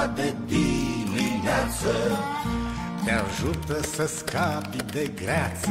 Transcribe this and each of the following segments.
ziua de dimineață te ajută să scapi de greață.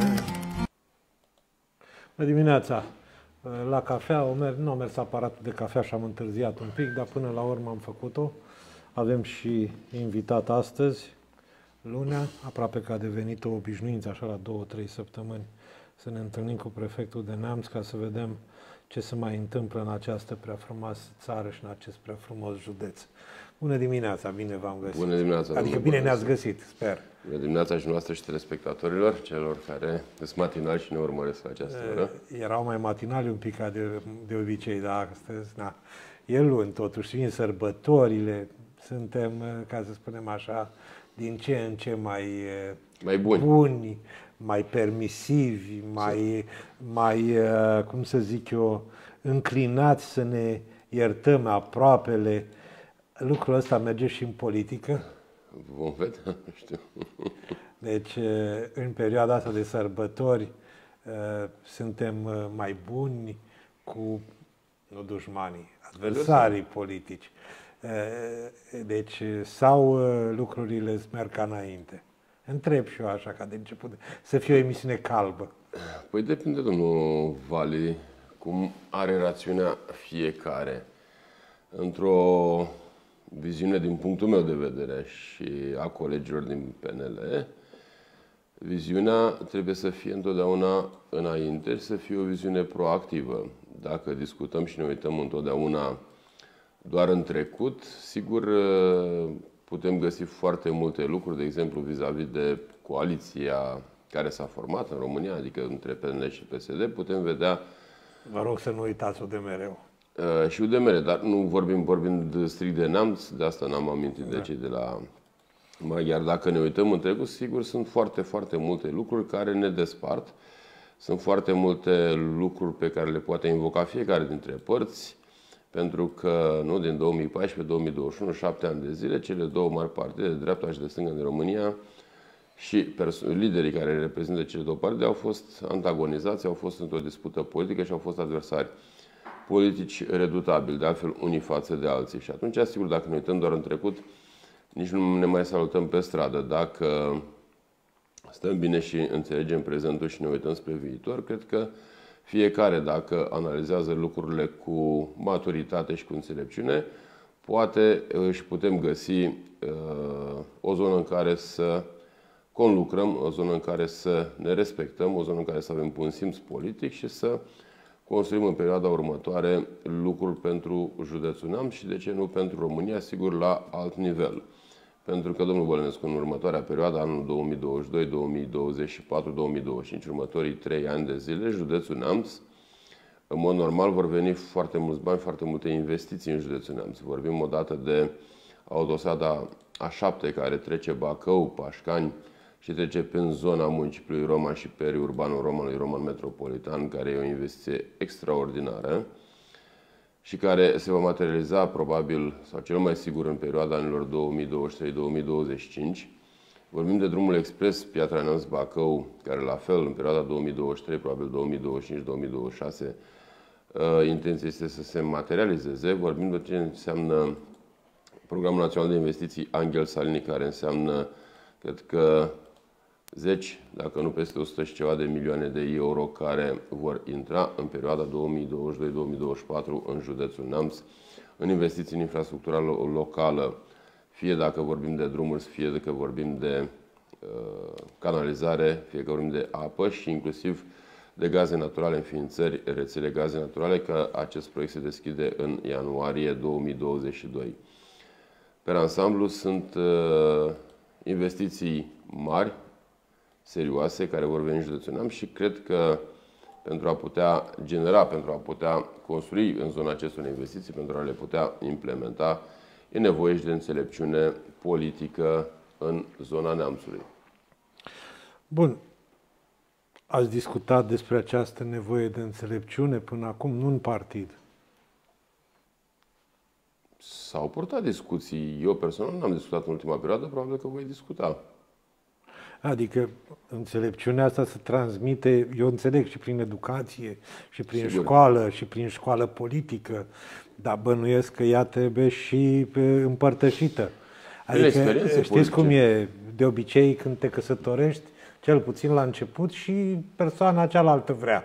Bună dimineața! La cafea, nu a mers aparatul de cafea și am întârziat un pic, dar până la urmă am făcut-o. Avem și invitat astăzi, lunea, aproape că a devenit o obișnuință, așa la 2-3 săptămâni, să ne întâlnim cu prefectul de Neamț ca să vedem ce se mai întâmplă în această prea frumoasă țară și în acest prea frumos județ. Bună dimineața, bine v-am găsit. Bună dimineața. Adică bine ne-ați găsit, sper. Bună dimineața și noastră și telespectatorilor, celor care sunt matinali și ne urmăresc la această oră. Erau mai matinali un pic ca de obicei, dar astăzi, na. E luni, totuși, vin sărbătorile, suntem, ca să spunem așa, din ce în ce mai buni, mai permisivi, mai, cum să zic eu, înclinați să ne iertăm aproapele. Lucrul ăsta merge și în politică? Vom vedea, nu știu. Deci, în perioada asta de sărbători, suntem mai buni cu, nu dușmanii, adversarii politici. Deci, sau lucrurile merg ca înainte? Întreb și eu așa, ca de început, să fie o emisiune calbă. Păi depinde, domnul Vali, cum are rațiunea fiecare. Într-o viziune din punctul meu de vedere și a colegilor din PNL, viziunea trebuie să fie întotdeauna înainte și să fie o viziune proactivă. Dacă discutăm și ne uităm întotdeauna doar în trecut, sigur putem găsi foarte multe lucruri, de exemplu vis-a-vis de coaliția care s-a format în România, adică între PNL și PSD, putem vedea... Vă rog să nu uitați UDMR-ul. Și UDMR, dar nu vorbind strict de Neamț, de asta n-am amintit de cei de la maghiar. Dacă ne uităm în trecut, sigur, sunt foarte, foarte multe lucruri care ne despart. Sunt foarte multe lucruri pe care le poate invoca fiecare dintre părți, pentru că nu, din 2014-2021, 7 ani de zile, cele două mari partide, de dreapta și de stânga din România, și liderii care reprezintă cele două partide au fost antagonizați, au fost într-o dispută politică și au fost adversari politici redutabili, de altfel unii față de alții. Și atunci, sigur, dacă ne uităm doar în trecut, nici nu ne mai salutăm pe stradă. Dacă stăm bine și înțelegem prezentul și ne uităm spre viitor, cred că fiecare, dacă analizează lucrurile cu maturitate și cu înțelepciune, poate și putem găsi o zonă în care să conlucrăm, o zonă în care să ne respectăm, o zonă în care să avem un simț politic și să construim în perioada următoare lucruri pentru județul Neamț și, de ce nu, pentru România, sigur, la alt nivel. Pentru că, domnul Bălănescu, în următoarea perioadă, anul 2022, 2024, 2025, următorii 3 ani de zile, județul Neamț, în mod normal, vor veni foarte mulți bani, foarte multe investiții în județul Neamț. Vorbim odată de autostrada A7, care trece Bacău, Pașcani, și trece prin zona municipiului Roman și periurbanul Romanului, Roman Metropolitan, care e o investiție extraordinară și care se va materializa probabil, sau cel mai sigur, în perioada anilor 2023-2025. Vorbim de drumul expres Piatra Neamț-Bacău, care la fel, în perioada 2023, probabil 2025-2026, intenția este să se materializeze. Vorbim de ce înseamnă Programul Național de Investiții Anghel Salini, care înseamnă, cred că, 10, dacă nu peste 100 și ceva de milioane de euro care vor intra în perioada 2022-2024 în județul Neamț, în investiții în infrastructura locală, fie dacă vorbim de drumuri, fie dacă vorbim de canalizare, fie că vorbim de apă și inclusiv de gaze naturale, înființări, rețele gaze naturale, că acest proiect se deschide în ianuarie 2022. Per ansamblu sunt investiții mari, serioase, care vor veni în județul Neamț și cred că pentru a putea genera, pentru a putea construi în zona acestor investiții, pentru a le putea implementa, e nevoie și de înțelepciune politică în zona Neamțului. Bun. Ați discutat despre această nevoie de înțelepciune până acum, nu în partid. S-au purtat discuții. Eu personal n-am discutat în ultima perioadă, probabil că voi discuta. Adică înțelepciunea asta se transmite, eu înțeleg, și prin educație, și prin școală, și prin școală politică, dar bănuiesc că ea trebuie și împărtășită. Adică știți cum e de obicei când te căsătorești, cel puțin la început, și persoana cealaltă vrea.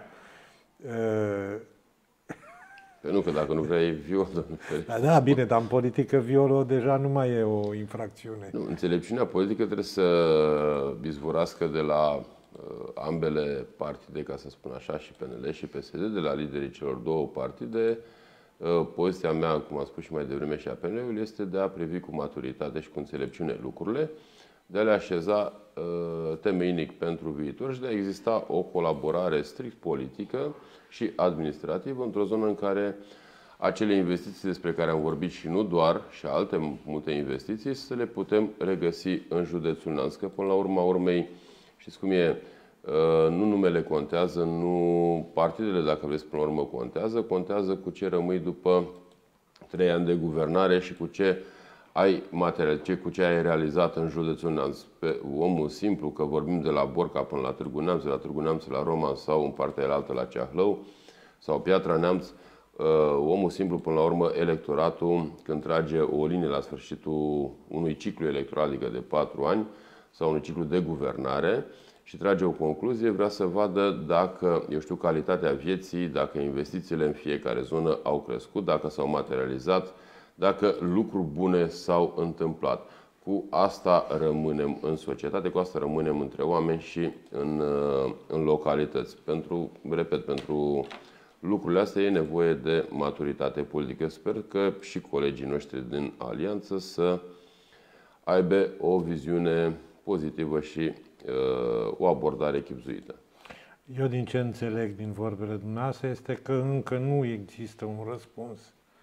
Nu, că dacă nu vrea e viol. Da, bine, dar în politică violul deja nu mai e o infracțiune. Nu, înțelepciunea politică trebuie să izvorască de la ambele partide, ca să spun așa, și PNL și PSD, de la liderii celor două partide. Poziția mea, cum am spus și mai devreme, și a PNL-ului, este de a privi cu maturitate și cu înțelepciune lucrurile, de a le așeza temeinic pentru viitor și de a exista o colaborare strict politică și administrativă într-o zonă în care acele investiții despre care am vorbit și nu doar, și alte multe investiții, să le putem regăsi în județul Neamț. Că până la urma urmei, știți cum e, nu numele contează, nu partidele, dacă vreți, până la urmă contează cu ce rămâi după 3 ani de guvernare și cu ce cu ce ai realizat în județul Neamț. Pe omul simplu, că vorbim de la Borca până la Târgu Neamț, de la Târgu Neamț la Roman sau în partea altă la Ceahlău sau Piatra Neamț, omul simplu, până la urmă, electoratul, când trage o linie la sfârșitul unui ciclu electoral, adică de 4 ani, sau unui ciclu de guvernare, și trage o concluzie, vrea să vadă dacă, calitatea vieții, dacă investițiile în fiecare zonă au crescut, dacă s-au materializat, dacă lucruri bune s-au întâmplat. Cu asta rămânem în societate, cu asta rămânem între oameni și în localități. Pentru lucrurile astea e nevoie de maturitate politică. Sper că și colegii noștri din Alianță să aibă o viziune pozitivă și o abordare chibzuită. Eu din ce înțeleg din vorbele dumneavoastră este că încă nu există un răspuns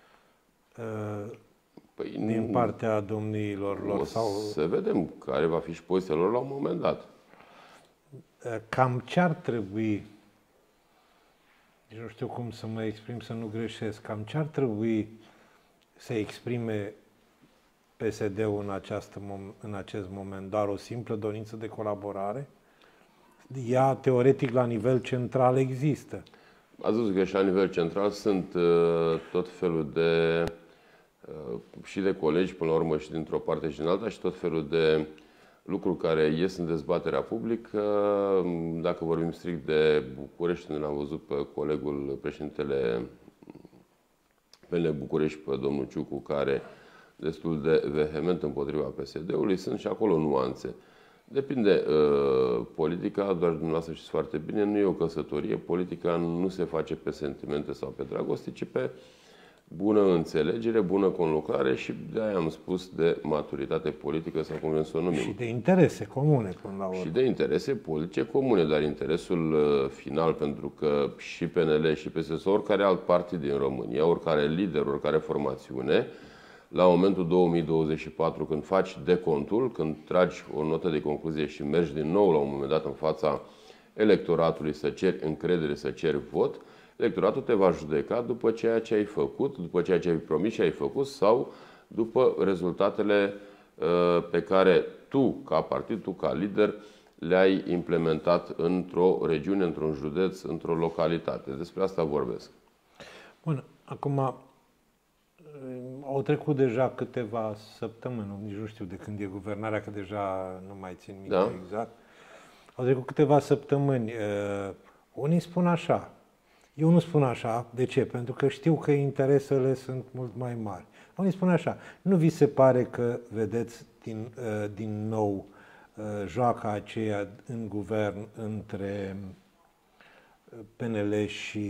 din partea domniilor lor. Să vedem care va fi și poziția lor la un moment dat. Cam ce ar trebui, nu știu cum să mă exprim să nu greșesc, cam ce ar trebui să exprime PSD-ul în acest moment? Doar o simplă dorință de colaborare? Ea, teoretic, la nivel central există. Ați văzut că și la nivel central sunt tot felul de și de colegi, până la urmă, și dintr-o parte și din alta, și tot felul de lucruri care ies în dezbaterea publică. Dacă vorbim strict de București, unde l-am văzut pe colegul președintele PNL București, pe domnul Ciucu, care destul de vehement împotriva PSD-ului, sunt și acolo nuanțe. Depinde. Politica, doar dumneavoastră știți foarte bine, nu e o căsătorie. Politica nu se face pe sentimente sau pe dragoste, ci pe bună înțelegere, bună conlucrare și de-aia am spus de maturitate politică sau cum vrem să o numim. Și de interese comune până la urmă. Și de interese politice comune, dar interesul final, pentru că și PNL și PSD, oricare alt partid din România, oricare lider, oricare formațiune, la momentul 2024, când faci decontul, când tragi o notă de concluzie și mergi din nou la un moment dat în fața electoratului să ceri încredere, să ceri vot, electoratul te va judeca după ceea ce ai făcut, după ceea ce ai promis și ai făcut sau după rezultatele pe care tu, ca partid, tu, ca lider, le-ai implementat într-o regiune, într-un județ, într-o localitate. Despre asta vorbesc. Bun, acum au trecut deja câteva săptămâni, nici nu știu de când e guvernarea, că deja nu mai țin minte exact. Au trecut câteva săptămâni. Unii spun așa. Eu nu spun așa. De ce? Pentru că știu că interesele sunt mult mai mari. Unii spun așa. Nu vi se pare că vedeți din nou joaca aceea în guvern între PNL și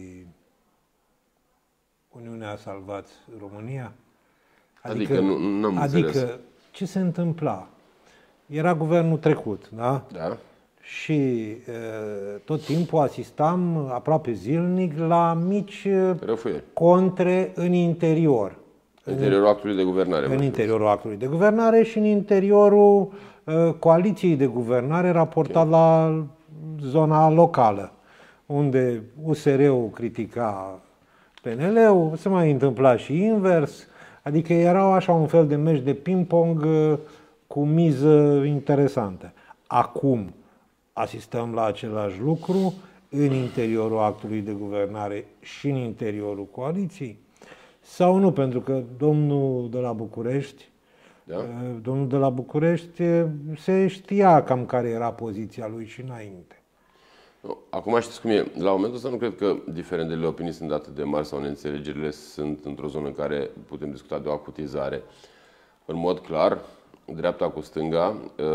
Uniunea Salvați România? Adică nu am înțeles. Adică ce se întâmpla? Era guvernul trecut, da? Da. Și tot timpul asistam aproape zilnic la mici contre în interior. În interiorul actului de guvernare. În interiorul actului de guvernare și în interiorul coaliției de guvernare raportat la zona locală, unde USR-ul critica PNL-ul, se mai întâmpla și invers, adică erau așa un fel de meci de ping-pong cu miză interesantă. Acum asistăm la același lucru în interiorul actului de guvernare și în interiorul coaliției? Sau nu? Pentru că domnul de la București Da? Domnul de la București se știa cam care era poziția lui și înainte. Acum știți cum e. La momentul ăsta nu cred că diferendele opinii sunt atât de mari sau neînțelegerile sunt într-o zonă în care putem discuta de o acutizare. În mod clar, dreapta cu stânga,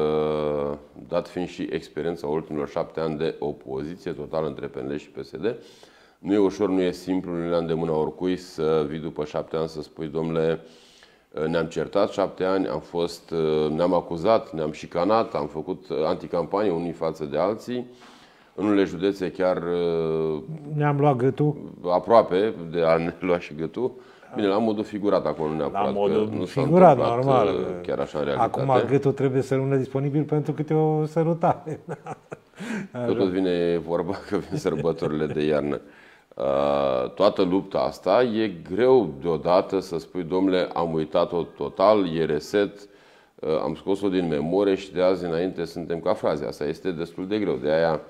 dat fiind și experiența ultimilor 7 ani de opoziție totală între PNL și PSD, nu e ușor, nu e simplu, nu e la îndemâna oricui să vii după 7 ani să spui, domnule, ne-am certat 7 ani, ne-am acuzat, ne-am șicanat, am făcut anticampanie unii față de alții. În unele județe chiar ne-am luat gâtul. Aproape de a ne lua și gâtul. Bine, la modul figurat acolo, nu neapărat. La modul nu figurat, normal. Chiar așa în realitate. Acum gâtul trebuie să rămână disponibil pentru câte o sărutare. Tot vine vorba că vin sărbătorile de iarnă. Toată lupta asta e greu deodată să spui, domnule, am uitat-o total, e reset, am scos-o din memorie și de azi înainte suntem ca fraze. Asta este destul de greu. De aia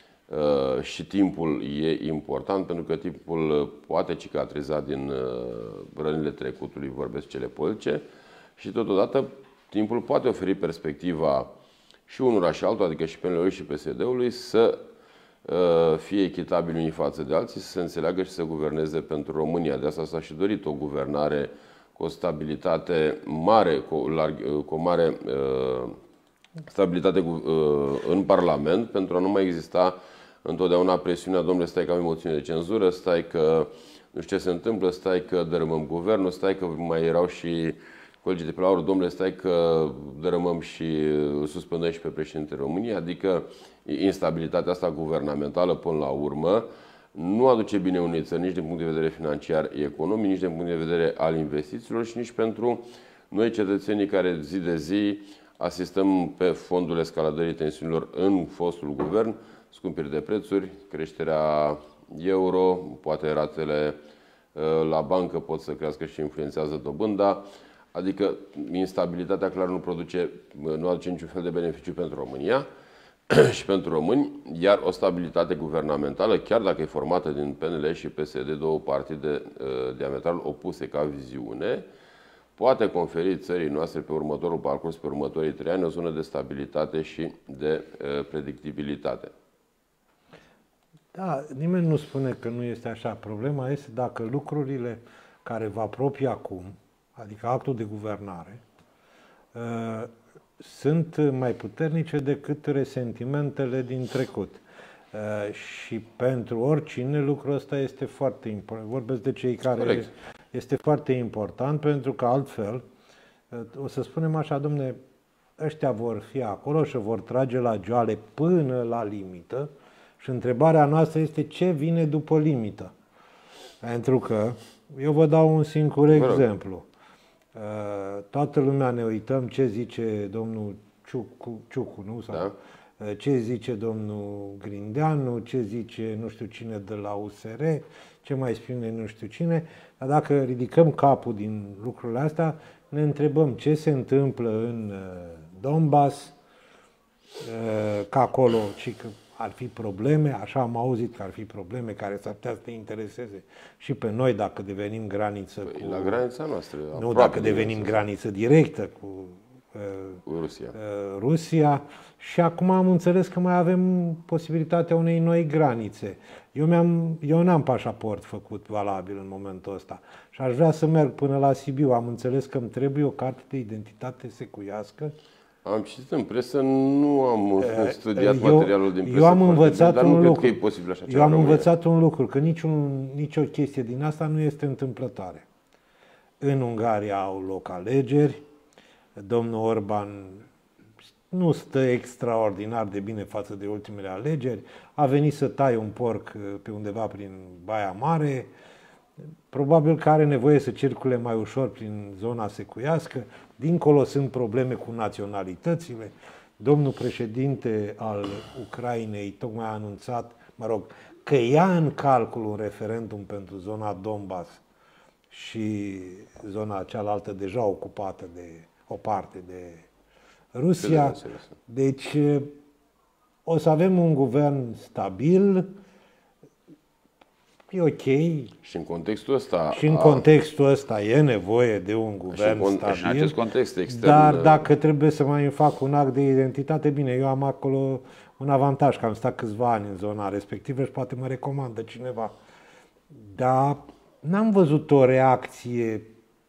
și timpul e important, pentru că timpul poate cicatriza din rănile trecutului, vorbesc cele politice, și totodată timpul poate oferi perspectiva și unora și altora, adică și PNL-ului și PSD-ului, să fie echitabil unii față de alții, să se înțeleagă și să guverneze pentru România. De asta s-a și dorit o guvernare cu o stabilitate mare, cu o mare stabilitate în Parlament, pentru a nu mai exista întotdeauna presiunea, domnule, stai că avem moțiune de cenzură, stai că nu știu ce se întâmplă, stai că dărâmăm guvernul, stai că mai erau și colegii de pe la urmă, domnule, stai că dărâmăm și îl suspendăm și pe președintele României, adică instabilitatea asta guvernamentală până la urmă nu aduce bine unei țări nici din punct de vedere financiar, economic, nici din punct de vedere al investițiilor și nici pentru noi cetățenii care zi de zi asistăm pe fondul escaladării tensiunilor în fostul guvern, scumpiri de prețuri, creșterea euro, poate ratele la bancă pot să crească și influențează dobânda. Adică instabilitatea clar nu aduce niciun fel de beneficiu pentru România și pentru români, iar o stabilitate guvernamentală, chiar dacă e formată din PNL și PSD, două partide diametral opuse ca viziune, poate conferi țării noastre pe următorul parcurs, pe următorii 3 ani, o zonă de stabilitate și de predictibilitate. Da, nimeni nu spune că nu este așa. Problema este dacă lucrurile care vă apropie acum, adică actul de guvernare, sunt mai puternice decât resentimentele din trecut. Și pentru oricine lucrul ăsta este foarte important. Vorbesc de cei care... Corect. Este foarte important, pentru că altfel, o să spunem așa, domne, ăștia vor fi acolo și vor trage la joale până la limită și întrebarea noastră este ce vine după limită. Pentru că, eu vă dau un singur exemplu. Toată lumea ne uităm ce zice domnul Ciucu, nu? Sau da. Ce zice domnul Grindeanu, ce zice nu știu cine de la USR, ce mai spune nu știu cine. Dar dacă ridicăm capul din lucrurile astea, ne întrebăm ce se întâmplă în Donbass, că acolo și că ar fi probleme, așa am auzit că ar fi probleme care s-ar putea să te intereseze și pe noi dacă devenim graniță cu... La granița noastră. Nu, dacă devenim graniță directă cu Rusia. Și acum am înțeles că mai avem posibilitatea unei noi granițe. Eu n-am pașaport făcut valabil în momentul ăsta și aș vrea să merg până la Sibiu. Am înțeles că îmi trebuie o carte de identitate secuiască. Am citit în presă, nu am studiat materialul din presă. Eu am învățat dar un nu lucru. Cred că e posibil așa ceva. Eu am învățat un lucru, că nicio chestie din asta nu este întâmplătoare. În Ungaria au loc alegeri, domnul Orban nu stă extraordinar de bine față de ultimele alegeri, a venit să taie un porc pe undeva prin Baia Mare, probabil că are nevoie să circule mai ușor prin zona secuiască, dincolo sunt probleme cu naționalitățile. Domnul președinte al Ucrainei tocmai a anunțat, că ia în calcul un referendum pentru zona Donbass și zona cealaltă deja ocupată de o parte de Rusia. Deci o să avem un guvern stabil, E ok. Și în contextul ăsta... Și în contextul ăsta e nevoie de un guvern stabil. Și în acest context extern... Dar dacă trebuie să mai fac un act de identitate, bine, eu am acolo un avantaj, că am stat câțiva ani în zona respectivă și poate mă recomandă cineva. Dar n-am văzut o reacție,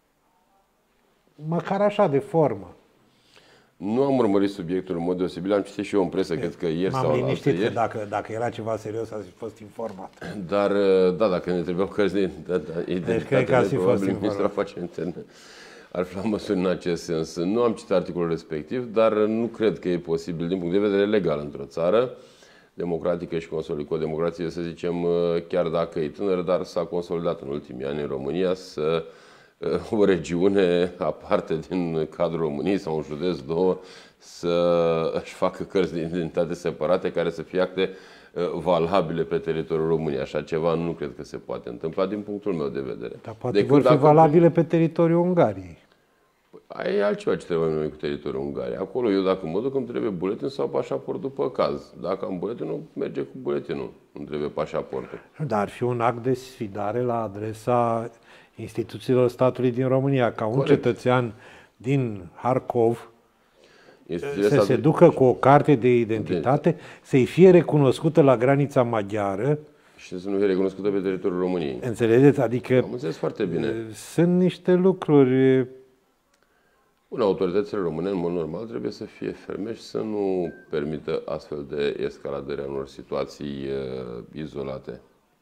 măcar așa, de formă. Nu am urmărit subiectul în mod deosebit, am citit și eu în presă, cred că ieri sau M-am liniștit ieri. că dacă era ceva serios, ați fost informat. Dar, da, dacă ne trebuiau cărți de identitate, probabil Ministrul Afacerilor Interne ar fi la măsuri în acest sens. Nu am citit articolul respectiv, dar nu cred că e posibil, din punct de vedere legal, într-o țară democratică și consolidată, cu o democrație, să zicem, chiar dacă e tânără, dar s-a consolidat în ultimii ani în România, să o regiune aparte din cadrul României sau un județ, două, să își facă cărți de identitate separate care să fie acte valabile pe teritoriul României. Așa ceva nu cred că se poate întâmpla din punctul meu de vedere. Dar poate vor fi valabile pe teritoriul Ungariei. Aia e altceva ce trebuie noi cu teritoriul Ungariei. Acolo eu dacă mă duc îmi trebuie buletin sau pașaport după caz. Dacă am buletinul, merge cu buletinul. Nu trebuie pașaportul. Dar ar fi un act de sfidare la adresa instituțiilor statului din România, ca un cetățean din Harkov să se ducă cu o carte de identitate, să-i fie recunoscută la granița maghiară. Și să nu fie recunoscută pe teritoriul României. Înțelegeți? Adică am înțeles foarte bine. Sunt niște lucruri... Autoritățile române, în mod normal, trebuie să fie ferme și să nu permită astfel de escaladări a unor situații izolate.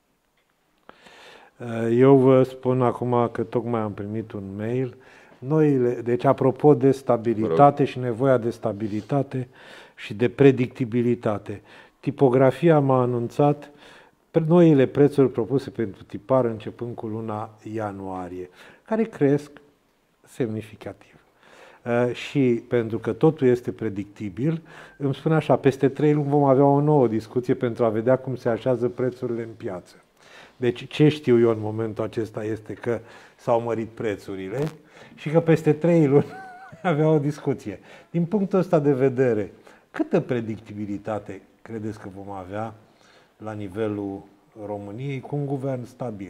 Eu vă spun acum că tocmai am primit un mail. Deci, apropo de stabilitate și nevoia de stabilitate și de predictibilitate, tipografia m-a anunțat noile prețuri propuse pentru tipar începând cu luna ianuarie, care cresc semnificativ. Și pentru că totul este predictibil, îmi spune așa, peste 3 luni vom avea o nouă discuție pentru a vedea cum se așează prețurile în piață. Deci ce știu eu în momentul acesta este că s-au mărit prețurile și că peste 3 luni avea o discuție. Din punctul ăsta de vedere, câtă predictibilitate credeți că vom avea la nivelul României cu un guvern stabil?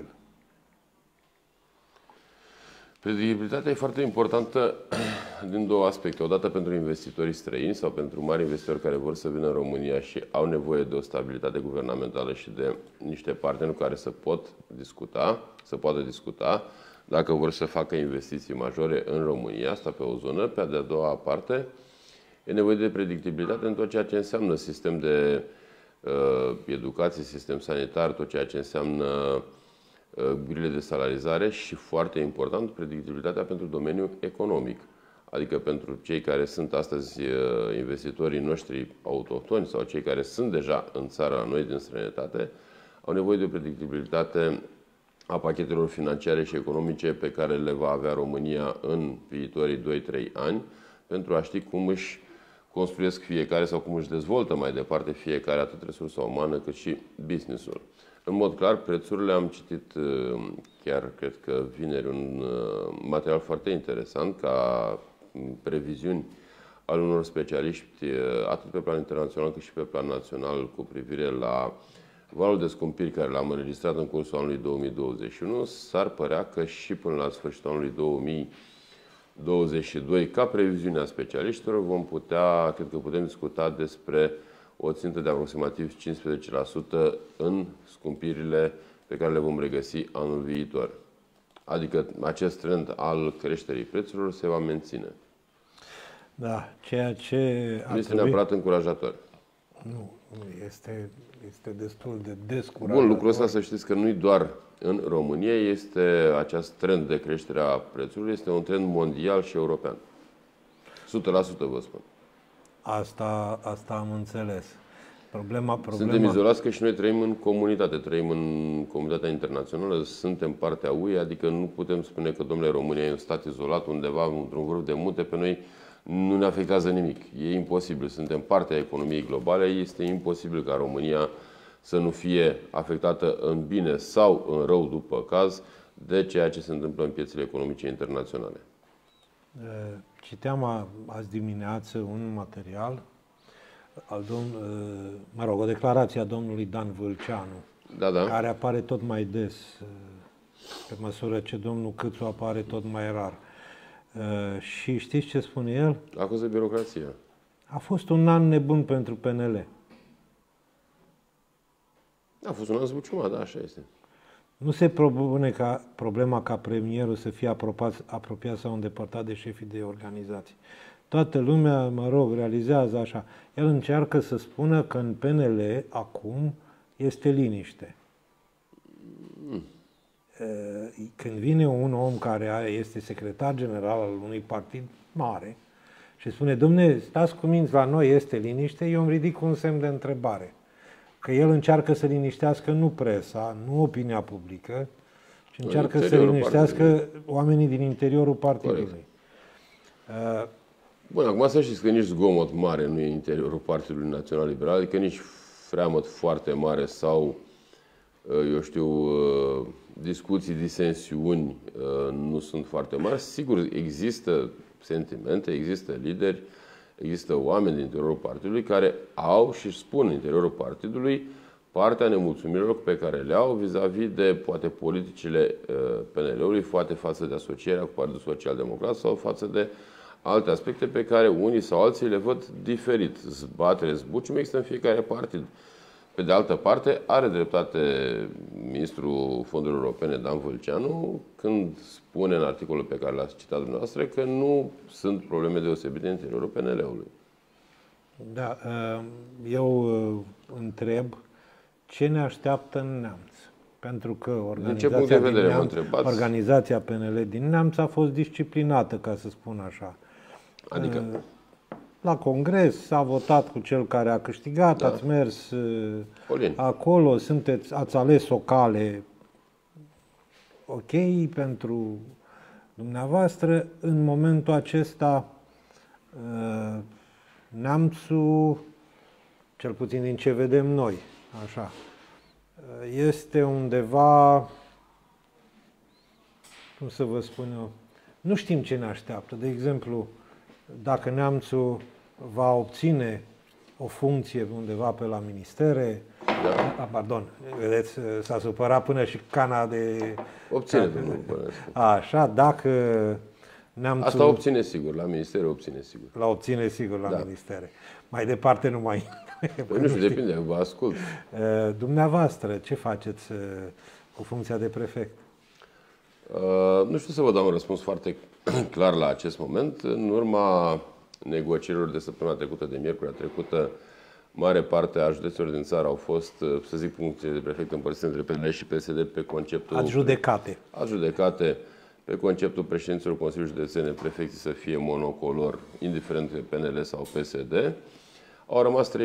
Predictibilitatea e foarte importantă din două aspecte. Odată pentru investitorii străini sau pentru mari investitori care vor să vină în România și au nevoie de o stabilitate guvernamentală și de niște parteneri cu care să poată discuta dacă vor să facă investiții majore în România, asta pe o zonă. Pe de-a doua parte, e nevoie de predictibilitate în tot ceea ce înseamnă sistem de educație, sistem sanitar, tot ceea ce înseamnă grile de salarizare și, foarte important, predictibilitatea pentru domeniul economic. Adică pentru cei care sunt astăzi investitorii noștri autohtoni sau cei care sunt deja în țara noi din străinătate, au nevoie de o predictibilitate a pachetelor financiare și economice pe care le va avea România în viitorii 2-3 ani, pentru a ști cum își construiesc fiecare sau cum își dezvoltă mai departe fiecare, atât resursa umană cât și business-ul. În mod clar, prețurile, am citit chiar, cred că vineri, un material foarte interesant ca previziuni al unor specialiști, atât pe plan internațional cât și pe plan național, cu privire la valul de scumpiri care l-am înregistrat în cursul anului 2021. S-ar părea că și până la sfârșitul anului 2022, ca previziunea specialiștilor, cred că putem discuta despre o țintă de aproximativ 15% în scumpirile pe care le vom regăsi anul viitor. Adică acest trend al creșterii prețurilor se va menține. Da, ceea ce nu este neapărat încurajator. Nu, este destul de descurajator. Bun, lucrul ăsta să știți că nu-i doar în România, este acest trend de creștere a prețurilor, este un trend mondial și european. 100% vă spun. Asta am înțeles. Problema... Suntem izolați că și noi trăim în comunitate, trăim în comunitatea internațională, suntem partea UE, adică nu putem spune că, domnule, România e un stat izolat undeva într-un vârf de munte, pe noi nu ne afectează nimic. E imposibil, suntem partea economiei globale, este imposibil ca România să nu fie afectată în bine sau în rău, după caz, de ceea ce se întâmplă în piețele economice internaționale. Citeam azi dimineață un material, o declarație a domnului Dan Vâlceanu, care apare tot mai des, pe măsură ce domnul Câțu apare tot mai rar. Și știți ce spune el? A fost de birocrație. A fost un an nebun pentru PNL. A fost un an zbuciumat, da, așa este. Nu se propune ca problema ca premierul să fie apropiat sau îndepărtat de șefii de organizații. Toată lumea, realizează așa. El încearcă să spună că în PNL acum este liniște. Când vine un om care este secretar general al unui partid mare și spune, dom'le, stați cu minți, la noi este liniște, eu îmi ridic un semn de întrebare. Că el încearcă să liniștească nu presa, nu opinia publică, ci încearcă să liniștească oamenii din interiorul partidului. Bun, acum să știți că nici zgomot mare nu e în interiorul Partidului Național Liberal, adică nici freamăt foarte mare sau, eu știu, discuții, disensiuni nu sunt foarte mari. Sigur, există sentimente, există lideri, există oameni din interiorul partidului care au și își spun în interiorul partidului partea nemulțumirilor pe care le au vis-a-vis de, poate, politicile PNL-ului, poate față de asocierea cu Partidul Social-Democrat sau față de alte aspecte pe care unii sau alții le văd diferit. Zbatere, zbucium există în fiecare partid. Pe de altă parte, are dreptate ministrul Fondurilor Europene, Dan Vâlceanu, când spune în articolul pe care l-ați citat dumneavoastră că nu sunt probleme deosebite în interiorul PNL-ului. Da, eu întreb ce ne așteaptă în Neamț. Pentru că organizația PNL din Neamț a fost disciplinată, ca să spun așa. Adică? La congres s-a votat cu cel care a câștigat, ați mers acolo, ați ales o cale ok pentru dumneavoastră. În momentul acesta, Neamțul, cel puțin din ce vedem noi, așa, este undeva, cum să vă spun eu, nu știm ce ne așteaptă. De exemplu, dacă Neamțul va obține o funcție undeva pe la ministere, pardon, vedeți, s-a supărat până și cana de... Obține, domnul Bănescu. Așa, dacă Neamțul... Asta obține sigur, la ministere obține sigur. La obține sigur la ministere. Mai departe nu mai... Păi nu știu, depinde, vă ascult. Dumneavoastră, ce faceți cu funcția de prefect? Nu știu să vă dau un răspuns foarte clar la acest moment. În urma negocierilor de săptămâna trecută, de miercurea trecută, mare parte a județelor din țară au fost, să zic, funcții de prefect împărțite între PNL și PSD pe conceptul... Adjudecate. Adjudecate pe conceptul președinților Consiliului Județene, prefecții să fie monocolor, indiferent de PNL sau PSD. Au rămas 3-4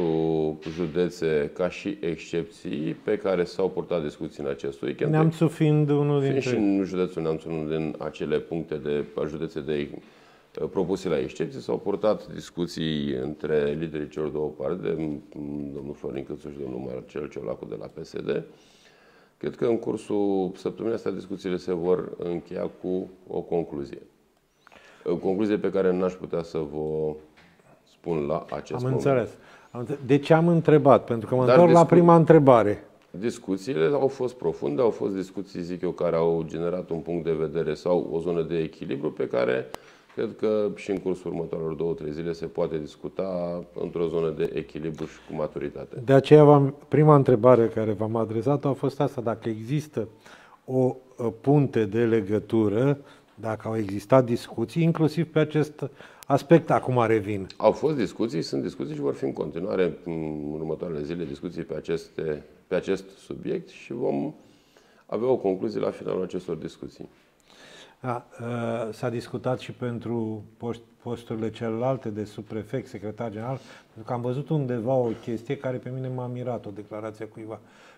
județe ca și excepții pe care s-au purtat discuții în acest weekend. Neamțul fiind unul dintre... Fiind și în județul Neamțul unul din acele puncte de județe de propuse la excepții, s-au purtat discuții între liderii celor două partide, domnul Florin Câțu și domnul Marcel Ciolacu de la PSD. Cred că în cursul săptămânii astea discuțiile se vor încheia cu o concluzie. O concluzie pe care n-aș putea să vă spun la acest moment. Am înțeles. De ce am întrebat? Pentru că mă întorc la prima întrebare. Discuțiile au fost profunde, au fost discuții, zic eu, care au generat un punct de vedere sau o zonă de echilibru pe care cred că și în cursul următoarelor 2-3 zile se poate discuta într-o zonă de echilibru și cu maturitate. De aceea, prima întrebare care v-am adresat-o a fost asta, dacă există o punte de legătură, dacă au existat discuții, inclusiv pe acest aspect, acum revin. Au fost discuții, sunt discuții și vor fi în continuare în următoarele zile discuții pe acest subiect și vom avea o concluzie la finalul acestor discuții. Da, s-a discutat și pentru posturile celelalte de subprefect, secretar general, pentru că am văzut undeva o chestie care pe mine m-a mirat, o declarație cuiva,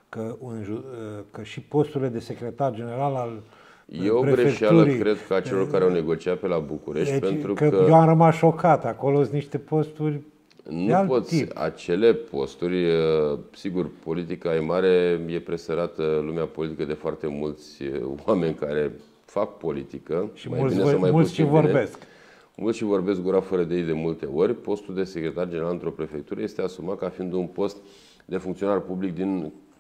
că și posturile de secretar general al E o greșeală, cred, că a celor care au negociat pe la București, pentru că eu am rămas șocat. Acolo sunt niște posturi de alt poți, tip. acele posturi, sigur, politica e mare, e presărată lumea politică de foarte mulți oameni care fac politică. Și mulți și vorbesc. Mulți și vorbesc gura fără de ei de multe ori. Postul de secretar general într-o prefectură este asumat ca fiind un post de funcționar public din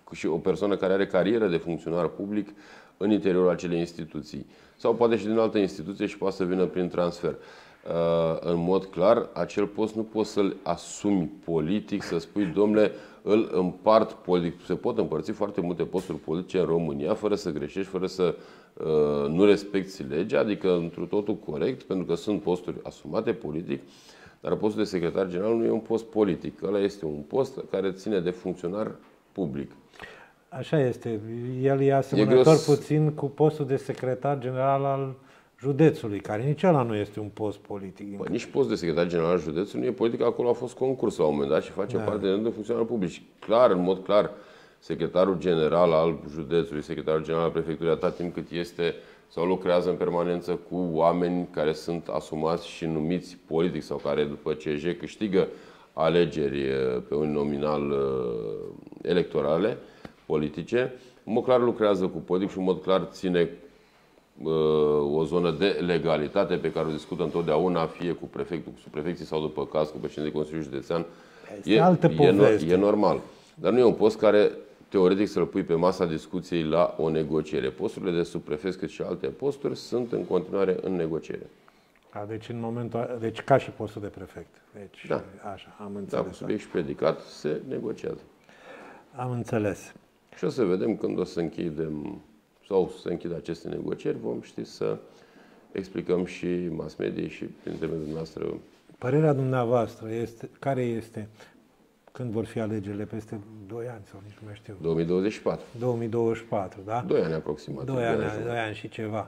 și o persoană care are carieră de funcționar public în interiorul acelei instituții. Sau poate și din altă instituție și poate să vină prin transfer. În mod clar, acel post nu poți să-l asumi politic, să spui, domnule, îl împart politic. Se pot împărți foarte multe posturi politice în România fără să greșești, fără să nu respecti legea, adică întru totul corect, pentru că sunt posturi asumate politic, dar postul de secretar general nu e un post politic. Ăla este un post care ține de funcționar public. Așa este. El e asemănător puțin cu postul de secretar general al județului, care nici ăla nu este un post politic. Păi, nici postul de secretar general al județului nu e politic, acolo a fost concurs la un moment dat și face parte de funcționari publici. Clar, în mod clar, secretarul general al județului, secretarul general al prefecturii, atât timp cât este sau lucrează în permanență cu oameni care sunt asumați și numiți politic sau care după CJ câștigă alegeri pe un nominal electorale, politice, în mod clar lucrează cu politic și în mod clar ține o zonă de legalitate pe care o discută întotdeauna, fie cu prefectul, cu subprefecții sau după caz cu președintele Consiliului Județean. E normal. Dar nu e un post care teoretic să-l pui pe masa discuției la o negociere. Posturile de subprefect cât și alte posturi sunt în continuare în negociere. Deci în momentul, deci ca și postul de prefect. Deci, da. Așa, am înțeles. Da, cu subiect și predicat se negociază. Am înțeles. Și o să vedem când o să închidem sau să închidă aceste negocieri, vom ști să explicăm și mass media și prin intermediul noastră. Părerea dumneavoastră care este când vor fi alegerile peste 2 ani sau nici nu mai știu? 2024. 2024, da? 2 ani aproximativ. 2 ani și ceva.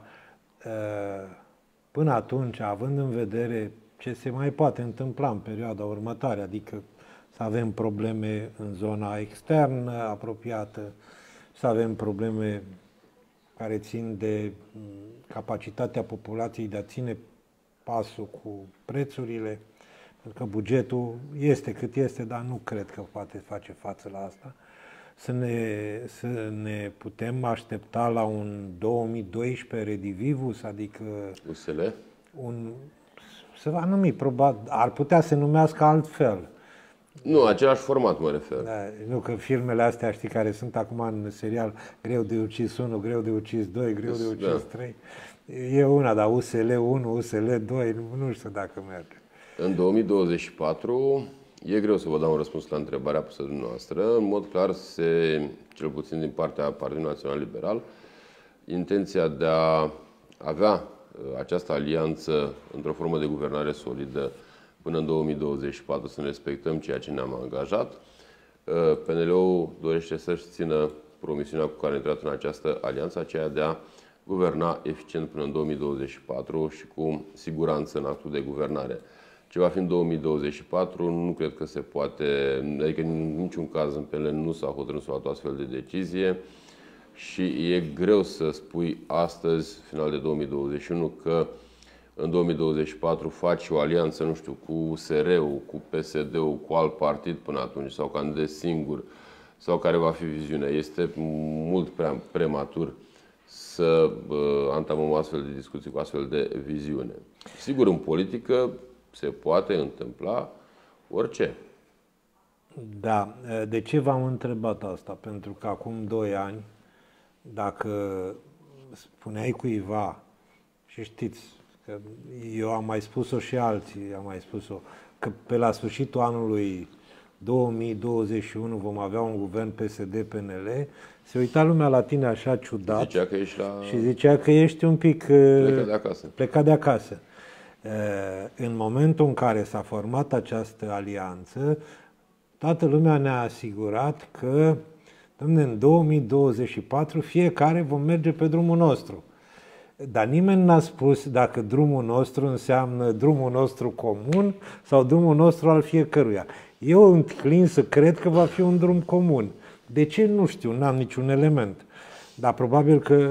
Până atunci, având în vedere ce se mai poate întâmpla în perioada următoare, adică să avem probleme în zona externă apropiată, să avem probleme care țin de capacitatea populației de a ține pasul cu prețurile, pentru că bugetul este cât este, dar nu cred că poate face față la asta. Să ne putem aștepta la un 2012 redivivus, adică USL? Se va numi, probabil, ar putea să numească altfel. Nu, același format mă refer. Da, nu că filmele astea, știi, care sunt acum în serial, greu de ucis 1, greu de ucis 2, greu de ucis 3. E una, dar USL 1, USL 2, nu știu dacă merge. În 2024 e greu să vă dau un răspuns la întrebarea pusă de dumneavoastră. În mod clar, cel puțin din partea Partidului Național Liberal, intenția de a avea această alianță într-o formă de guvernare solidă până în 2024, să ne respectăm ceea ce ne-am angajat. PNL-ul dorește să-și țină promisiunea cu care a intrat în această alianță, aceea de a guverna eficient până în 2024 și cu siguranță în actul de guvernare. Ce va fi în 2024 nu cred că se poate, adică în niciun caz în PNL nu s-a hotărât să luat o astfel de decizie și e greu să spui astăzi, final de 2021, că în 2024 faci o alianță, nu știu, cu USR-ul, cu PSD-ul, cu alt partid până atunci, sau candidezi singur, sau care va fi viziunea. Este mult prea prematur să antamăm astfel de discuții cu astfel de viziune. Sigur, în politică se poate întâmpla orice. Da. De ce v-am întrebat asta? Pentru că acum 2 ani, dacă spuneai cuiva, și știți, că eu am mai spus-o și alții, am mai spus-o, că pe la sfârșitul anului 2021 vom avea un guvern PSD-PNL, se uita lumea la tine așa ciudat și zicea că ești un pic plecat de acasă. În momentul în care s-a format această alianță, toată lumea ne-a asigurat că, dom'le, în 2024 fiecare vom merge pe drumul nostru. Dar nimeni n-a spus dacă drumul nostru înseamnă drumul nostru comun sau drumul nostru al fiecăruia. Eu înclin să cred că va fi un drum comun. De ce? Nu știu, n-am niciun element. Dar probabil că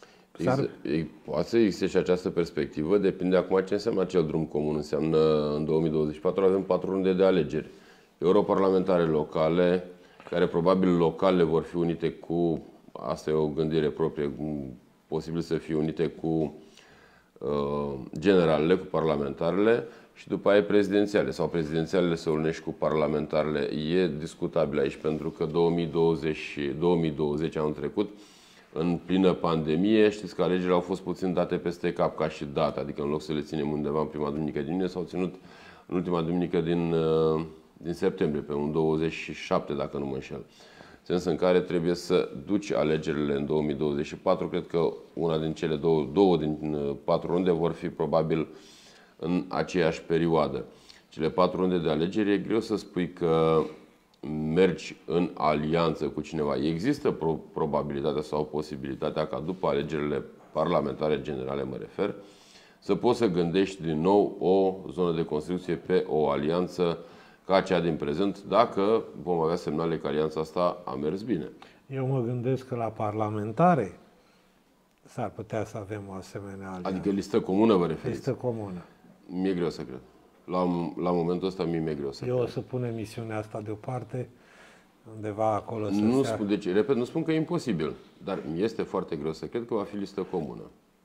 poate să existe și această perspectivă, depinde acum ce înseamnă acel drum comun. Înseamnă în 2024 avem 4 runde de alegeri. Europarlamentare locale, care probabil locale vor fi unite cu, asta e o gândire proprie, posibil să fie unite cu generalele, cu parlamentarele, și după aia prezidențiale sau prezidențialele se unești cu parlamentarele. E discutabil aici pentru că 2020 anul trecut, în plină pandemie, știți că alegerile au fost puțin date peste cap ca și data, adică în loc să le ținem undeva în prima duminică din iunie, s-au ținut în ultima duminică din septembrie, pe un 27, dacă nu mă înșel. Sens în care trebuie să duci alegerile în 2024. Cred că una din cele două din 4 runde vor fi probabil în aceeași perioadă. Cele 4 runde de alegeri e greu să spui că mergi în alianță cu cineva. Există probabilitatea sau posibilitatea ca după alegerile parlamentare generale, mă refer, să poți să gândești din nou o zonă de construcție pe o alianță ca cea din prezent, dacă vom avea semnale că alianța asta a mers bine. Eu mă gândesc că la parlamentare s-ar putea să avem o asemenea alianță. Adică listă comună vă referiți? Listă comună. Mi-e greu să cred. La momentul ăsta mi-e greu să cred. Eu o să pun emisiunea asta deoparte, undeva acolo să nu se... spun, deci, repet, nu spun că e imposibil, dar mi este foarte greu să cred că va fi listă comună.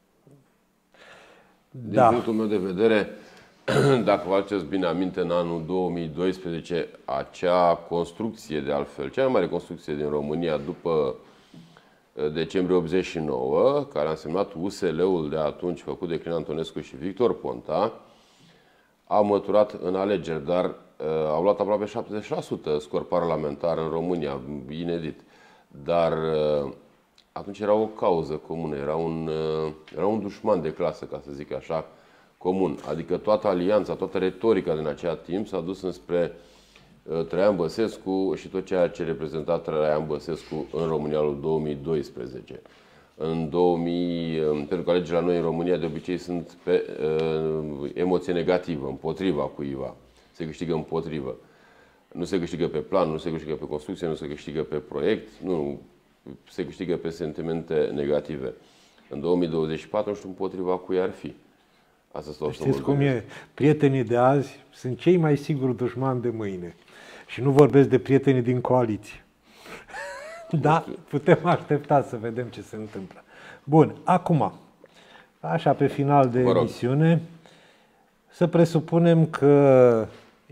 Din punctul meu de vedere, dacă vă aduceți bine aminte, în anul 2012, acea construcție, de altfel, cea mai mare construcție din România după decembrie 89, care a însemnat USL-ul de atunci, făcut de Crin Antonescu și Victor Ponta, a măturat în alegeri, dar au luat aproape 70% scor parlamentar în România, inedit. Dar atunci era o cauză comună, era un dușman de clasă, ca să zic așa, comun. Adică toată alianța, toată retorica din acea timp s-a dus înspre Traian Băsescu și tot ceea ce reprezenta Traian Băsescu în România lui 2012. Pentru că alegerile la noi în România de obicei sunt pe emoție negativă, împotriva cuiva. Se câștigă împotrivă. Nu se câștigă pe plan, nu se câștigă pe construcție, nu se câștigă pe proiect, nu, se câștigă pe sentimente negative. În 2024 nu știu împotriva cui ar fi. Asta știți cum e? Prietenii de azi sunt cei mai siguri dușmani de mâine. Și nu vorbesc de prietenii din coaliție. Da, putem aștepta să vedem ce se întâmplă. Bun, acum, așa pe final de emisiune, să presupunem că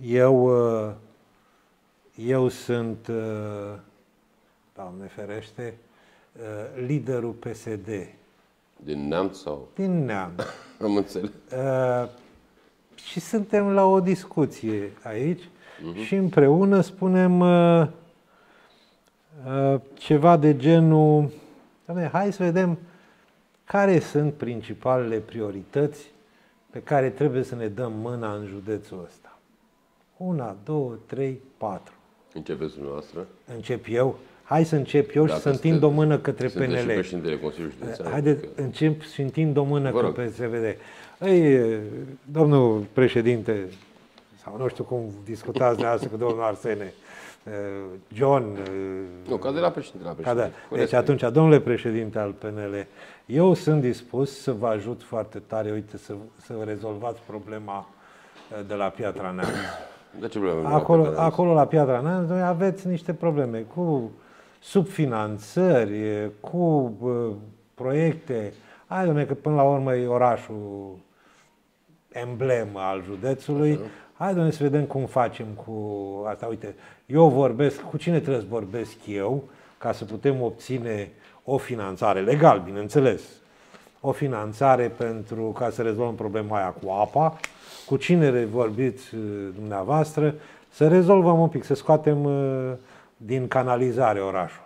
eu sunt, Doamne ferește, liderul PSD. Din Neamț sau? Din Neamț. Am înțeles. Și suntem la o discuție aici și împreună spunem ceva de genul, hai să vedem care sunt principalele priorități pe care trebuie să ne dăm mâna în județul ăsta. 1, 2, 3, 4. Începeți dumneavoastră? Încep eu? Hai să încep eu și să întind o mână către PNL. Sunteți și președintele Consiliului Județean. Haideți, încep și întind o mână către PSD. Domnul președinte, sau nu știu cum discutați dumneavoastră cu domnul Arsene, John... Nu, ca de la președinte. La președinte. Deci atunci, domnule președinte al PNL, eu sunt dispus să vă ajut foarte tare, uite, să rezolvați problema de la Piatra Neamț. De ce probleme? Acolo la Piatra Neamț, noi aveți niște probleme cu subfinanțări, cu proiecte. Hai, dom'le, că până la urmă e orașul emblemă al județului. Hai, dom'le, să vedem cum facem cu asta. Uite, eu vorbesc, cu cine trebuie să vorbesc eu ca să putem obține o finanțare, legal, bineînțeles, o finanțare pentru ca să rezolvăm problema aia cu apa, cu cine vorbiți dumneavoastră, să rezolvăm un pic, să scoatem din canalizare orașul.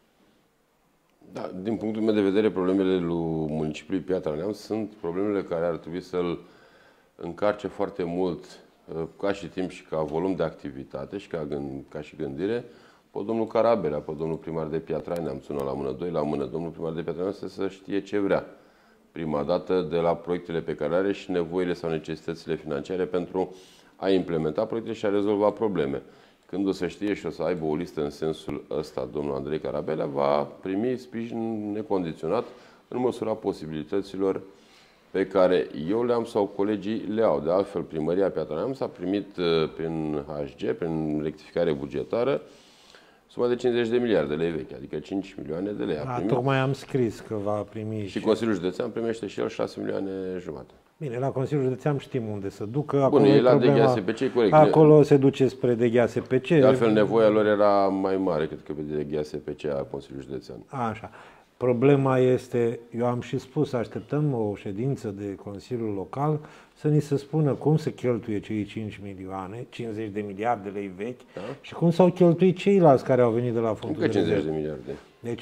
Da, din punctul meu de vedere, problemele lui municipiului Piatra Neamț sunt problemele care ar trebui să-l încarce foarte mult, ca și timp și ca volum de activitate și ca și gândire, pe domnul Carabelea, pe domnul primar de Piatra Neamț, una la mână, doi la mână. Domnul primar de Piatra Neamț să știe ce vrea. Prima dată de la proiectele pe care le are și nevoile sau necesitățile financiare pentru a implementa proiectele și a rezolva probleme. Când o să știe și o să aibă o listă în sensul ăsta, domnul Andrei Carabelea va primi sprijin necondiționat în măsura posibilităților pe care eu le am sau colegii le au. De altfel, primăria Piatra Neamț a primit prin HG, prin rectificare bugetară, suma de 50 de miliarde de lei vechi, adică 5 milioane de lei. Tocmai am scris că va primi. Și Consiliul Județean primește și el 6 milioane jumate. Bine, la Consiliul Județean știm unde să ducă. Bun, Acolo e la problema, DGASPC, corect. acolo se duce spre DGASPC. De altfel, nevoia lor era mai mare, cred că pe DGASPC a Consiliului Județean. Așa. Problema este, eu am și spus, așteptăm o ședință de Consiliul Local să ni se spună cum se cheltuie cei 5 milioane, 50 de miliarde lei vechi, da? Și cum s-au cheltuit ceilalți care au venit de la fondul Încă de 50 rezervă. de miliarde. Deci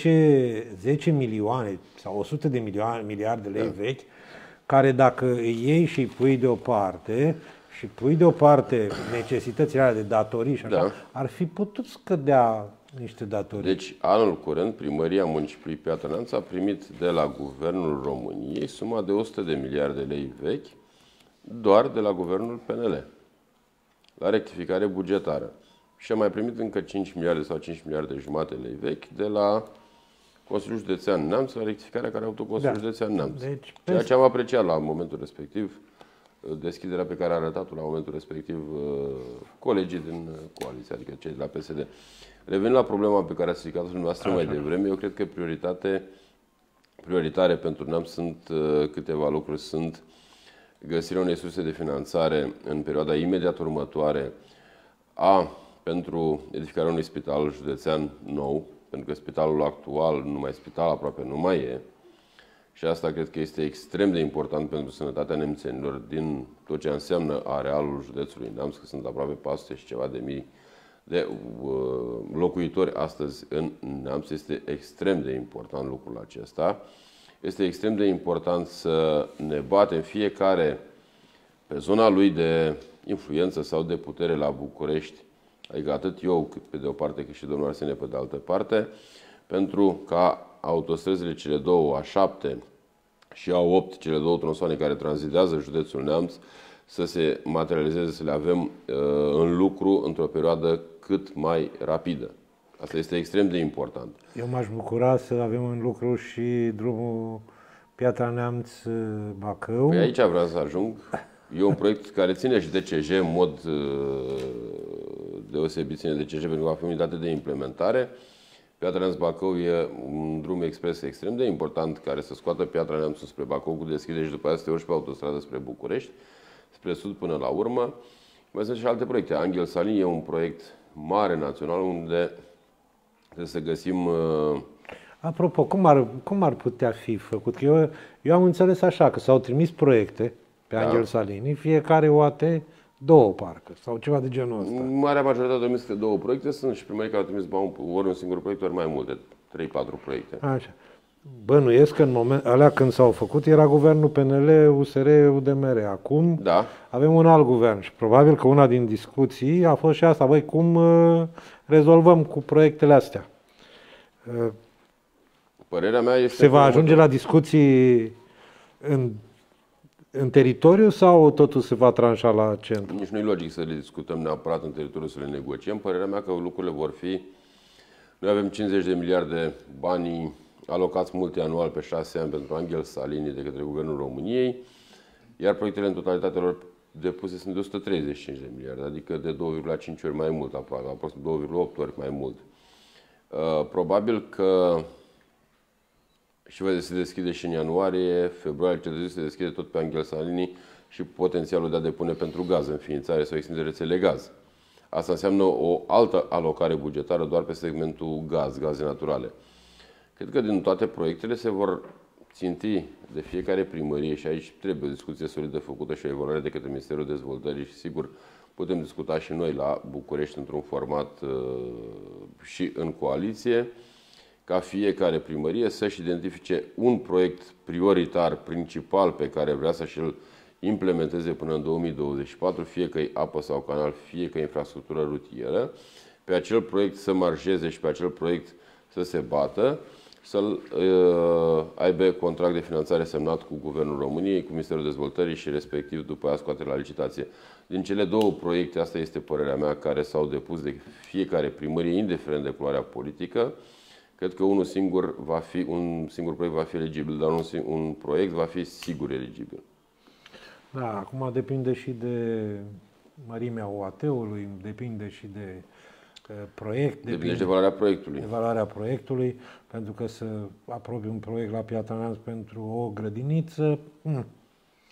10 milioane sau 100 de miliarde lei vechi, care dacă îi iei și îi pui deoparte și pui deoparte necesitățile alea de datorii și așa, ar fi putut scădea niște datorii. Deci, anul curent, Primăria Municipiului Piatra Neamț a primit de la Guvernul României suma de 100 de miliarde lei vechi, doar de la Guvernul PNL, la rectificare bugetară. Și a mai primit încă 5 miliarde sau 5 miliarde jumate lei vechi de la Consiliul Județean Neamț, la rectificarea care a avut Consiliul Județean Neamț. Deci, ceea ce am apreciat la momentul respectiv, deschiderea pe care a arătat-o la momentul respectiv colegii din coaliție, adică cei de la PSD. Revenind la problema pe care ați ridicat-o dumneavoastră mai devreme, eu cred că prioritare pentru Neamț sunt câteva lucruri. Sunt găsirea unei surse de finanțare în perioada imediat următoare pentru edificarea unui spital județean nou, pentru că spitalul actual, numai spital aproape nu mai e. Și asta cred că este extrem de important pentru sănătatea nemțenilor din tot ce înseamnă arealul județului Neamț, că sunt aproape 400 și ceva de mii de locuitori astăzi în Neamț. Este extrem de important lucrul acesta. Este extrem de important să ne batem fiecare pe zona lui de influență sau de putere la București, adică atât eu cât pe de o parte cât și domnul Arsenie pe de altă parte, pentru ca autostrăzile cele două, A7 și A8, cele două tronsoane care tranzitează județul Neamț, să se materializeze, să le avem în lucru într-o perioadă cât mai rapidă. Asta este extrem de important. Eu m-aș bucura să avem în lucru și drumul Piatra Neamț-Bacău. Păi aici vreau să ajung. E un proiect care ține și DCJ în mod deosebit, ține DCJ pentru că va fi unitate de implementare. Piatra Neamț-Bacău e un drum expres extrem de important care să scoată Piatra Neamț spre Bacău cu deschidere și după aceea să te urci pe autostradă spre București, spre sud până la urmă. Mai sunt și alte proiecte. Angel Salin e un proiect mare național unde trebuie să găsim... Apropo, cum ar putea fi făcut? Că eu am înțeles așa, că s-au trimis proiecte pe Angel Salini, fiecare oate două parcă, sau ceva de genul ăsta. Marea majoritate au trimis două proiecte, sunt și primării care au trimis ori un singur proiect, ori mai multe, 3-4 proiecte. Așa. Bănuiesc că în momentul alea când s-au făcut era guvernul PNL, USR, UDMR. Acum avem un alt guvern și probabil că una din discuții a fost și asta. Băi, cum rezolvăm cu proiectele astea? Părerea mea este... Se va ajunge la discuții în teritoriu sau totul se va tranșa la centru? Nici nu e logic să le discutăm neapărat în teritoriu, să le negociem. Părerea mea că lucrurile vor fi... Noi avem 50 de miliarde banii alocați multianual pe 6 ani pentru Angel Salini de către Guvernul României, iar proiectele în totalitatea lor depuse sunt de 135 de miliarde, adică de 2,5 ori mai mult, aproximativ 2,8 ori mai mult. Probabil că și se deschide și în ianuarie, februarie, ce se deschide tot pe Angel Salini și potențialul de a depune pentru gaz, înființare sau extindere rețele gaz. Asta înseamnă o altă alocare bugetară doar pe segmentul gaz, gaze naturale. Cred că din toate proiectele se vor ținti de fiecare primărie și aici trebuie o discuție solidă făcută și o evaluare de către Ministerul Dezvoltării și sigur putem discuta și noi la București într-un format și în coaliție, ca fiecare primărie să-și identifice un proiect prioritar, principal, pe care vrea să și-l implementeze până în 2024, fie că e apă sau canal, fie că e infrastructură rutieră, pe acel proiect să marjeze și pe acel proiect să se bată, să aibă contract de finanțare semnat cu Guvernul României, cu Ministerul Dezvoltării și respectiv după aia scoate la licitație. Din cele două proiecte, asta este părerea mea, care s-au depus de fiecare primărie, indiferent de culoarea politică, cred că un singur proiect va fi eligibil, dar un proiect va fi sigur eligibil. Da, acum depinde și de mărimea OAT-ului, depinde și de proiect. Depinde de valoarea proiectului. De valoarea proiectului, pentru că să aprobi un proiect la Piatra Neamț pentru o grădiniță,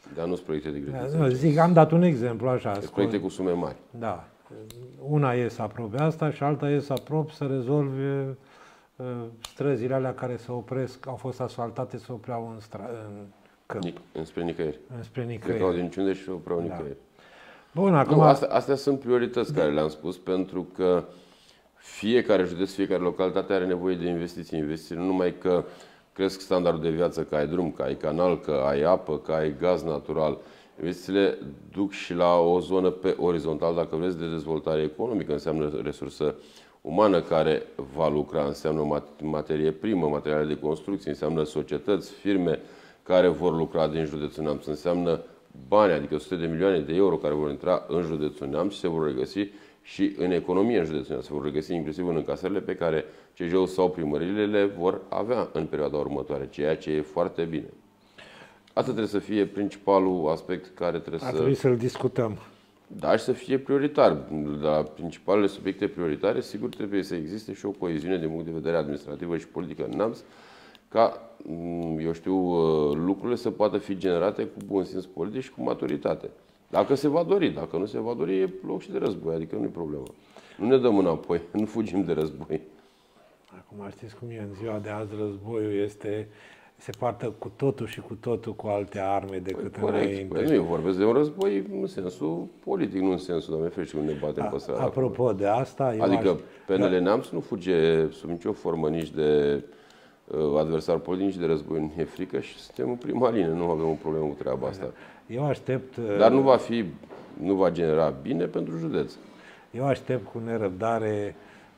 Dar nu sunt proiecte de grădiniță. Nu, zic, am dat un exemplu așa. Sunt proiecte cu sume mari. Da. Una e să aprobe asta și alta e să aprob să rezolve străzile alea care se opresc, au fost asfaltate, se opreau în câmp. Înspre nicăieri. Înspre Cred nicăieri. că au din niciunde și se opreau nicăieri. Bun, acum... Nu, astea sunt priorități care le-am spus, pentru că fiecare județ, fiecare localitate are nevoie de investiții. Investiții nu numai că cresc standardul de viață, că ai drum, că ai canal, că ai apă, că ai gaz natural. Investițiile duc și la o zonă pe orizontal, dacă vreți, de dezvoltare economică. Înseamnă resursă umană care va lucra, înseamnă materie primă, materiale de construcție, înseamnă societăți, firme care vor lucra din județul Neamț, înseamnă bani, adică sute de milioane de euro care vor intra în județul Neamț și se vor regăsi și în economie în județul Neamț. Se vor regăsi inclusiv în încasările pe care CJ-ul sau primările le vor avea în perioada următoare, ceea ce e foarte bine. Asta trebuie să fie principalul aspect care Ar trebui să-l discutăm. Da, și să fie prioritar. La principalele subiecte prioritare, sigur, trebuie să existe și o coeziune din punct de vedere administrativă și politică în Neamț, ca, eu știu, lucrurile să poată fi generate cu bun simț politic și cu maturitate. Dacă se va dori, dacă nu se va dori, e loc și de război, adică nu e problemă. Nu ne dăm înapoi, nu fugim de război. Acum știți cum e, în ziua de azi războiul se poartă cu totul și cu totul cu alte arme decât înainte. Păi nu, eu vorbesc de un război în sensul politic, nu în sensul, Doamne ferește, când ne batem pe stradă. Apropo de asta... Adică PNL Neamț nu fuge sub nicio formă nici de adversar politic, nici de război, nu e frică și suntem în prima linie, nu avem o problemă cu treaba asta. Eu aștept... Dar nu va genera bine pentru județ. Eu aștept cu nerăbdare...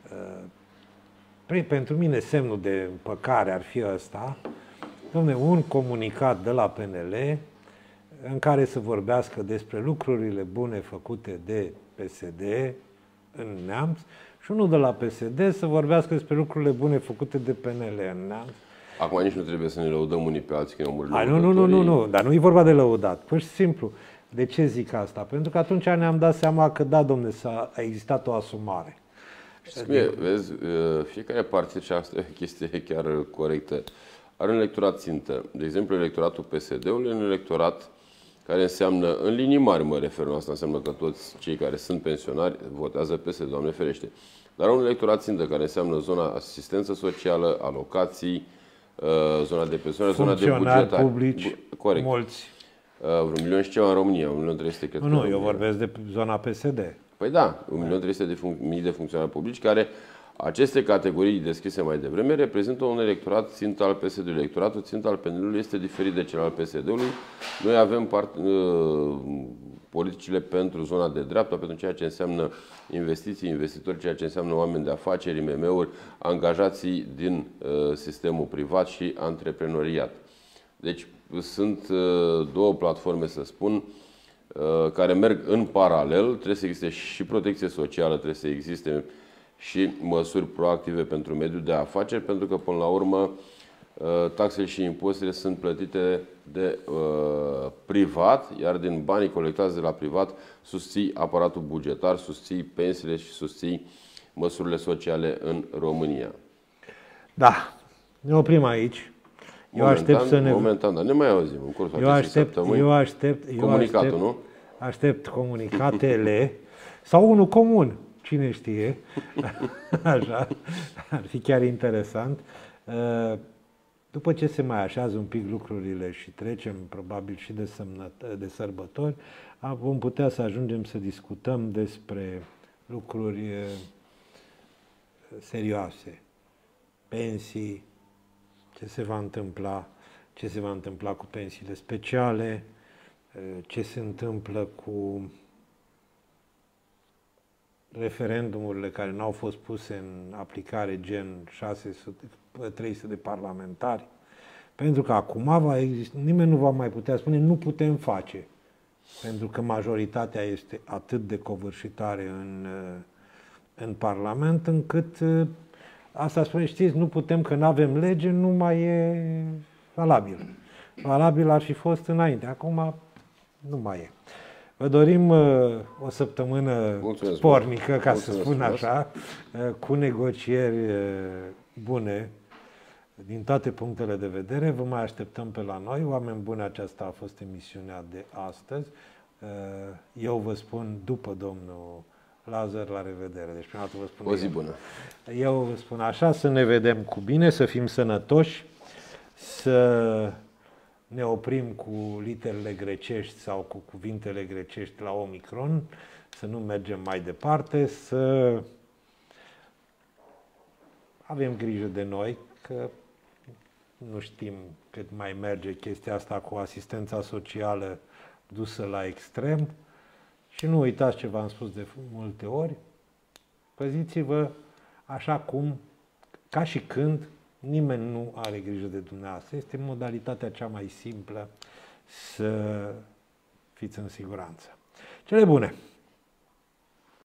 Pentru mine semnul de împăcare ar fi ăsta, un comunicat de la PNL în care să vorbească despre lucrurile bune făcute de PSD în Neamț și unul de la PSD să vorbească despre lucrurile bune făcute de PNL în Neamț. Acum nici nu trebuie să ne lăudăm unii pe alții că nu, dar nu e vorba de lăudat, pur și simplu. De ce zic asta? Pentru că atunci ne-am dat seama că da, domne, a existat o asumare. Vezi, fiecare partid, și asta e o chestie chiar corectă, are un electorat țintă. De exemplu, electoratul PSD-ului e un electorat care înseamnă, în linii mari mă refer, asta înseamnă că toți cei care sunt pensionari votează PSD, Doamne ferește. Dar un electorat țintă care înseamnă zona asistență socială, alocații, zona de pensionare, zona de bugetare. Publici, corect. Mulți. Vreun milion și ceva în România, 1.300.000, cred. Nu, eu vorbesc de zona PSD. Păi da, 1.300.000 de funcționari publici care, aceste categorii descrise mai devreme, reprezintă un electorat țintă al PSD-ului. Electoratul țintă al PNL-ului este diferit de cel al PSD-ului. Noi avem politicile pentru zona de dreapta, pentru ceea ce înseamnă investiții, investitori, ceea ce înseamnă oameni de afaceri, IMM-uri, angajații din sistemul privat și antreprenoriat. Deci sunt două platforme, să spun, care merg în paralel. Trebuie să existe și protecție socială, trebuie să existe și măsuri proactive pentru mediul de afaceri, pentru că, până la urmă, taxele și impozitele sunt plătite de privat, iar din banii colectați de la privat susții aparatul bugetar, susții pensiile și susții măsurile sociale în România. Da, ne oprim aici. Momentan, dar ne mai auzim în cursul acestei săptămâni. Comunicatul, nu? Aștept comunicatele sau unul comun, cine știe. Așa, ar fi chiar interesant. După ce se mai așează un pic lucrurile și trecem probabil și de sărbători, vom putea să ajungem să discutăm despre lucruri serioase, pensii, ce se va întâmpla cu pensiile speciale, ce se întâmplă cu referendumurile care n-au fost puse în aplicare, gen 300 de parlamentari, pentru că acum nimeni nu va mai putea spune nu putem face, pentru că majoritatea este atât de covârșitoare în Parlament, încât asta spune, știți, nu putem că nu avem lege, nu mai e valabil. Valabil ar fi fost înainte, acum nu mai e. Vă dorim o săptămână spornică, ca să spun așa, cu negocieri bune din toate punctele de vedere. Vă mai așteptăm pe la noi. Oameni buni, aceasta a fost emisiunea de astăzi. Eu vă spun după domnul Lazar, la revedere. Deci prima dată vă spun O zi bună. Eu vă spun așa, să ne vedem cu bine, să fim sănătoși, să ne oprim cu literele grecești sau cu cuvintele grecești la Omicron, să nu mergem mai departe, să avem grijă de noi, că nu știm cât mai merge chestia asta cu asistența socială dusă la extrem. Și nu uitați ce v-am spus de multe ori, păziți-vă așa cum, ca și când, nimeni nu are grijă de dumneavoastră. Este modalitatea cea mai simplă să fiți în siguranță. Cele bune!